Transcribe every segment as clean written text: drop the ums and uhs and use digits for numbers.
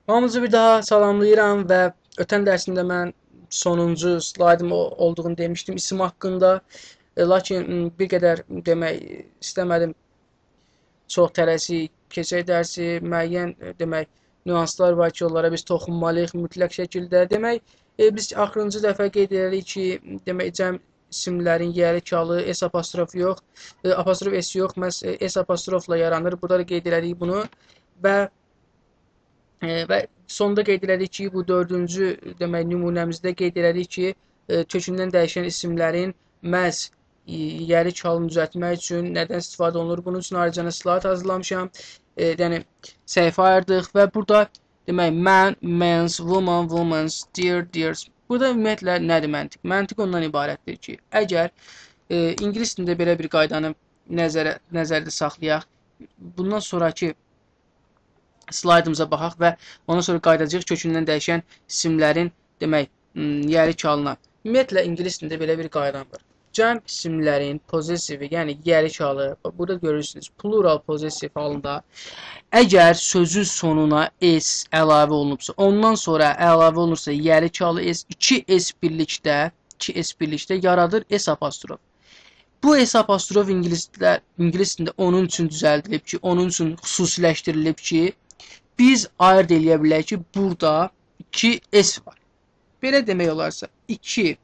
Hamınızı bir daha salamlayıram və ötən dərsində mən sonuncu slaydım olduğunu demişdim isim haqqında. Lakin bir qədər demək istəmədim çox tələsik keçək dərsi. Müəyyən demək nüanslar var ki, onlara biz toxunmalıyıq mütləq şəkildə. Demək biz axırıncı dəfə qeyd edirik ki, demək cəm isimlərin yeri çalı S apostrof yox, apostrof S yox, məhz S apostrofla yaranır. Burada da qeyd edirik bunu və və sonda qeyd elədik ki, bu dördüncü demək nümunəmizdə qeyd elədik ki, kökündən dəyişən isimlərin məhz yeri çalını düzəltmək üçün nədən istifadə olunur? Bunun üçün ayrıca slayd hazırlamışam. Yəni səhifə ayırdıq və burada demək man, men's, woman, woman's, dear, dears. Burada ümumiyyətlə nədir məntiq? Məntiq ondan ibarətdir ki, əgər ingilis dilində belə bir qaydanı nəzərdə saxlayaq, bundan sonraki slaydımıza baxaq və ondan sonra qayıdacağıq kökündən dəyişən isimlərin demək yeri çalına. Ümumiyyətlə ingilis dilində belə bir qayda var. Cəm isimlərin possessivi, yəni yeri çalı, burada görürsünüz, plural possessiv halında əgər sözün sonuna s əlavə olunubsa, ondan sonra əlavə olunursa yeri çalı s, 2s birlikdə yaradır s apostrof. Bu S apostrof ingilis dilində onun üçün düzəldilib ki, onun üçün xüsusiləşdirilib ki, biz ayırt eləyə bilərik ki, burada 2 S var. Belə demək olarsa 2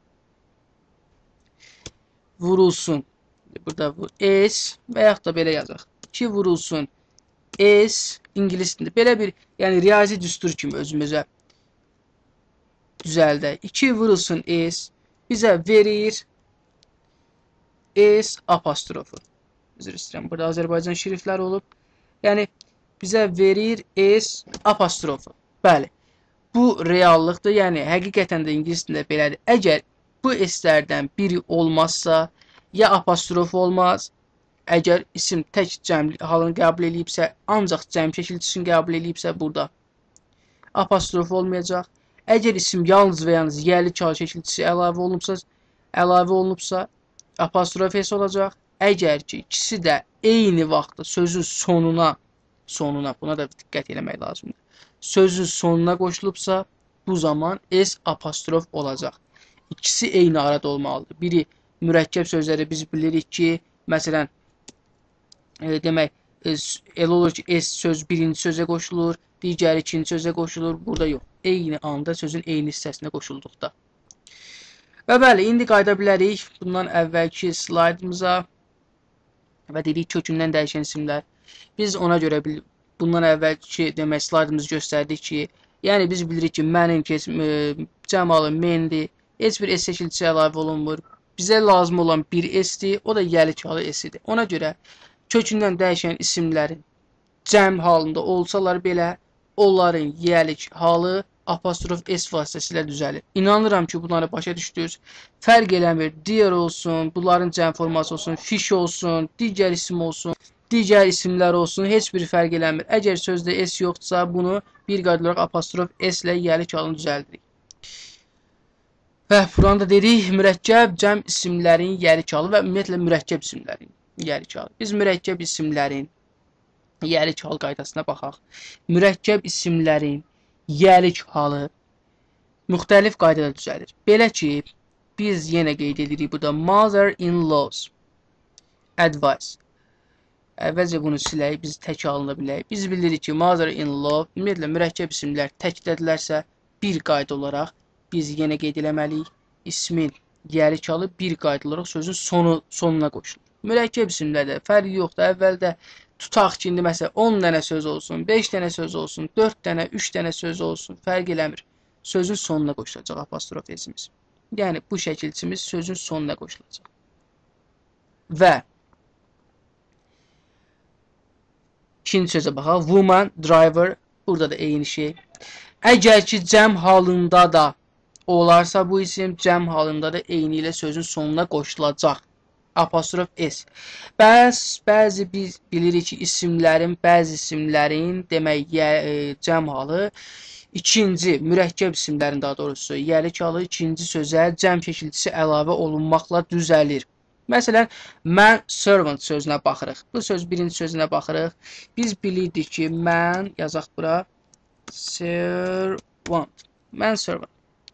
vurulsun. Burada bu S və yaxud da belə yazaq. 2 vurulsun S ingilis dilində. Belə bir, yəni riyazi düstur kimi özümüzə düzəldək. 2 vurulsun S bizə verir S apostrofu. Üzr istəyirəm. Burada Azərbaycan şriftləri olub. Yəni bizə verir S apostrofu. Bəli. Bu reallıqdır. Yəni həqiqətən də ingilis dilində belədir. Əgər bu S-lərdən biri olmazsa, ya apostrof olmaz, əgər isim tək cəm halını qəbul edibsə, ancaq cəm şəkilçisini qəbul edibsə, burada apostrof olmayacaq. Əgər isim yalnız və yalnız yerli çal şəkilçisi əlavə olunubsa, apostrof S olacaq. Əgər ki, ikisi də eyni vaxtda sözün sonuna, buna da diqqət eləmək lazımdır. Sözün sonuna qoşulubsa, bu zaman S apostrof olacaq. İkisi eyni arada olmalıdır. Biri mürəkkəb sözləri biz bilirik ki, məsələn, demək, elə olur ki, S söz birinci sözə qoşulur, digəri ikinci sözə qoşulur. Burada yox. Eyni anda sözün eyni hissəsinə qoşulduqda. Və bəli, indi qayıda bilərik bundan əvvəlki slaydımıza və dedik kökündən dəyişən isimlər. Biz ona görə bundan əvvəlki demək slaydımızı göstərdik ki, yəni biz bilirik ki, mənim cəmalı mendir, heç bir S şəkilçisi əlavə olunmur. Bizə lazım olan bir S-dir, o da yəli-çalı S-dir. Ona görə kökündən dəyişən isimlərin cəm halında olsalar belə, onların yəlik halı apostrof S vasitəsilə düzəlir. İnanıram ki, bunları başa düşdünüz. Fərq eləmir. Dear olsun, bunların cəm forması olsun, fish olsun, digər isim olsun, digər isimlər olsun, heç bir fərq eləmir. Əgər sözdə S yoxdursa, bunu bir qayd olaraq apostrof S ilə yəlik halını düzəldirik. Və buranı da dedik, mürəkkəb cəm isimlərin yəlik halı və ümumiyyətlə mürəkkəb isimlərin yəlik halı. Biz mürəkkəb isimlərin yəlik hal qaydasına baxaq. Mürəkkəb isimlərin yəlik halı müxtəlif qaydada düzəlir. Belə ki, biz yenə qeyd edirik burada mother-in-laws advice. Əvvəlcə bunu silək, biz tək alına bilək. Biz bilirik ki, mother-in-law ümumiyyətlə mürəkkəb isimlər təkdədirlərsə, bir qayda olaraq biz yenə qeyd eləməliyik. İsmin yəlik halı bir qayda olaraq sözün sonuna qoşulur. Mürəkkəb isimlərdə fərqi yoxdur. Əvvəldə tutaq ki, indi məsələn 10 dənə söz olsun, 5 dənə söz olsun, 4 dənə, 3 dənə söz olsun, fərq eləmir. Sözün sonuna qoşulacaq apostrof S-imiz. Yəni bu şəkilçimiz sözün sonuna qoşulacaq. Və ikinci sözə baxaq. Woman, driver, burada da eyni şey. Əgər ki, cəm halında da olarsa bu isim, cəm halında da eyni ilə sözün sonuna qoşulacaq. Apostrof S. Bəzi biz bilirik ki, bəzi isimlərin demək cəm halı ikinci mürəkkəb isimlərin daha doğrusu yəlik halı ikinci sözə cəm şəkilçisi əlavə olunmaqla düzəlir. Məsələn, mən servant sözünə baxırıq. Bu söz birinci sözünə baxırıq. Biz bilirdik ki, mən yazaq bura servant. Mən servant.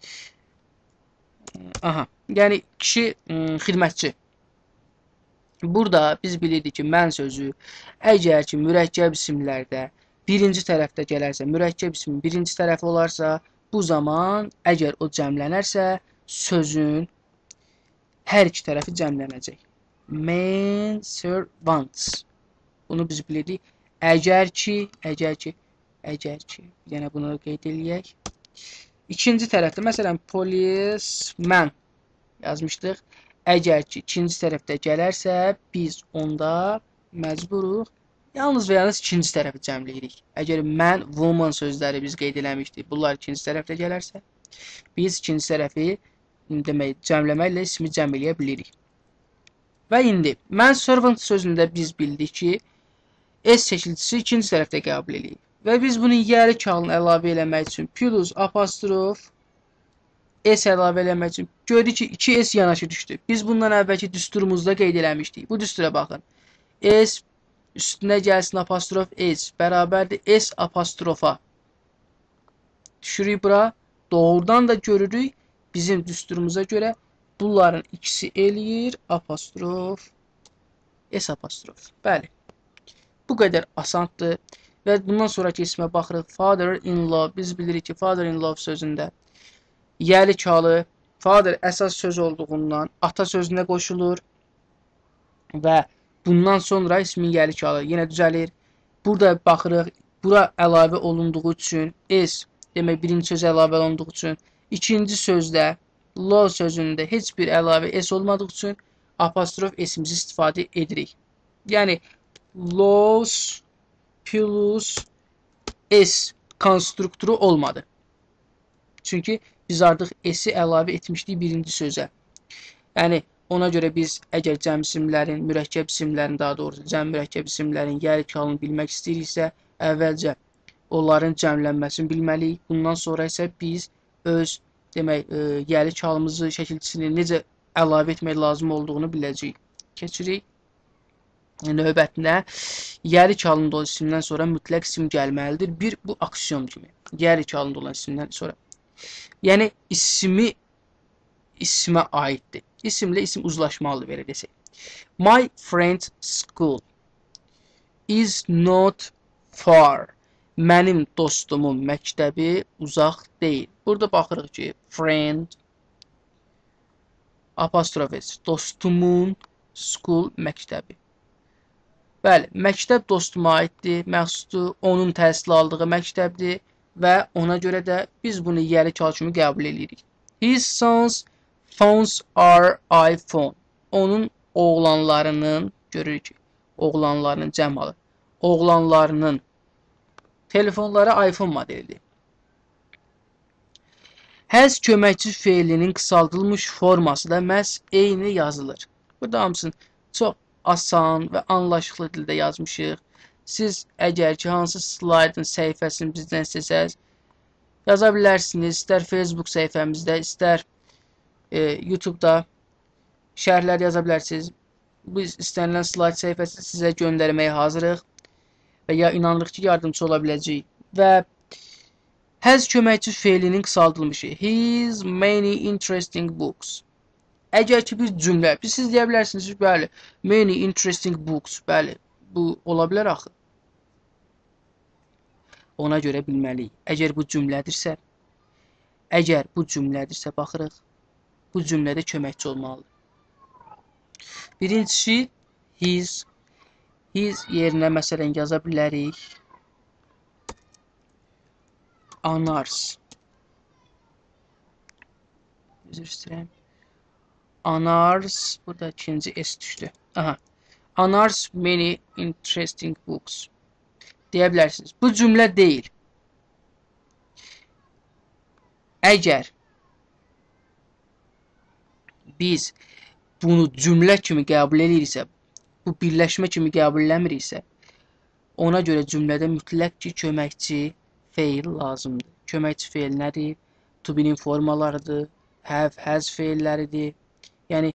Aha. Yəni kişi xidmətçi. Burada biz bilirik ki, mən sözü əgər ki mürəkkəb isimlərdə birinci tərəfdə gələrsə, mürəkkəb ismin birinci tərəfi olarsa, bu zaman əgər o cəmlənərsə, sözün hər iki tərəfi cəmlənəcək. Men servants. Bunu biz bilirik. Əgər ki, yəni bunu qeyd eləyək. İkinci tərəfdə, məsələn, policeman yazmışdıq. Əgər ki, ikinci tərəfdə gələrsə, biz onda məcburuq yalnız və yalnız ikinci tərəfi cəmləyirik. Əgər man, woman sözləri biz qeyd eləmişdik, bunlar ikinci tərəfdə gələrsə, biz ikinci tərəfi demək, cəmləməklə ismi cəm eləyə bilirik. Və indi, man servant sözündə biz bildik ki, S çəkiltisi ikinci tərəfdə qəbul edirik. Və biz bunun yeri kalını əlavə eləmək üçün plus apostrof S əlavə eləmək üçün gördük ki, 2 S yanaşı düşdü. Biz bundan əvvəlki düsturumuzda qeyd eləmişdik. Bu düstura baxın. S üstünə gəlsin apostrof S bərabərdir S apostrofa. Düşürük bura. Doğrudan da görürük. Bizim düsturumuza görə bunların ikisi eləyir apostrof S apostrof. Bəli. Bu qədər asandır. Və bundan sonraki ismə baxırıq. Father-in-law. Biz bilirik ki, father-in-law sözündə yəli kalı, father əsas söz olduğundan ata sözünə qoşulur və bundan sonra ismin yəli kalı yenə düzəlir. Burada baxırıq, bura əlavə olunduğu üçün S, demək birinci söz əlavə olunduğu üçün, ikinci sözdə law sözündə heç bir əlavə S olmadığı üçün apostrof S-imizi istifadə edirik. Yəni laws plus S konstrukturu olmadı. Çünki biz artıq S-i əlavə etmişdik birinci sözə. Yəni, ona görə biz əgər cəm isimlərin, mürəkkəb isimlərin, daha doğrusu cəm mürəkkəb isimlərin yer kalını bilmək istəyiriksə, əvvəlcə onların cəmlənməsini bilməliyik. Bundan sonra isə biz öz, demək, yeri kalımızı, şəkilçisini necə əlavə etmək lazım olduğunu biləcəyik. Keçirik növbətinə. Yeri kalında olan isimdən sonra mütləq isim gəlməlidir. Bir, bu aksiyon kimi. Yeri kalında olan isimdən sonra. Yəni ismə aiddir. İsimlə isim uzlaşmalıdır, belə desək. My friend's school is not far. Mənim dostumun məktəbi uzaq deyil. Burada baxırıq ki, friend apostrof S, dostumun school məktəbi. Bəli, məktəb dostuma aiddir. Məqsudu onun təhsil aldığı məktəbdir. Və ona görə də biz bunu yeri kal kimi qəbul edirik. His son's phones are iPhone. Onun oğlanlarının, görürük ki, oğlanlarının cəmalı. Oğlanlarının telefonları iPhone modelidir. Has köməkçi feilinin qısaldılmış forması da məhz eyni yazılır. Burada hamısını çox asan və anlaşılır dildə yazmışıq. Siz əgər ki, hansı slaydın səhifəsini bizdən istəsəz, yaza bilərsiniz. İstər Facebook səhifəmizdə, istər YouTube-da şərhlər yaza bilərsiniz. Biz istənilən slayd səhifəsini sizə göndərməyə hazırıq və ya inanırıq ki, yardımcı ola biləcəyik. Və has köməkçi feilinin qısaldılmışı. His many interesting books. Əgər ki, bir cümlə, siz deyə bilərsiniz ki, bəli, many interesting books, bəli, bu ola bilər axı. Ona görə bilməliyik. Əgər bu cümlədirsə, baxırıq, bu cümlədə köməkçi olmalıdır. Birincisi, his yerinə məsələn yaza bilərik. Honors. Üzr istəyirəm. Honors, burada ikinci S düşdü. Aha. Honors many interesting books. Deyə bilərsiniz. Bu cümlə deyil. Əgər biz bunu cümlə kimi qəbul ediriksə, bu birləşmə kimi qəbul eləmiriksə, ona görə cümlədə mütləq ki, köməkçi feil lazımdır. Köməkçi feil nədir? To be'nin formalarıdır. Have, has feilləridir. Yəni